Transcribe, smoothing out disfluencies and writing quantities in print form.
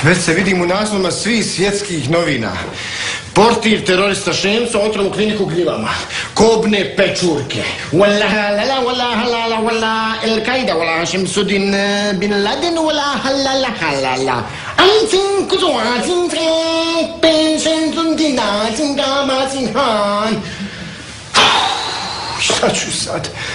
Već se vidim u naslovima svih svjetskih novina. Portir terorista Šemca otrov u kliniku Gljivama. Kobne pečurke. Walla halala, walla halala, walla El-Qaida, walla Šemsudin bin Laden, walla halala halala. Aitin kuzua, tin tre, penšen zundina, tin gama, tin han. Šta ću sad?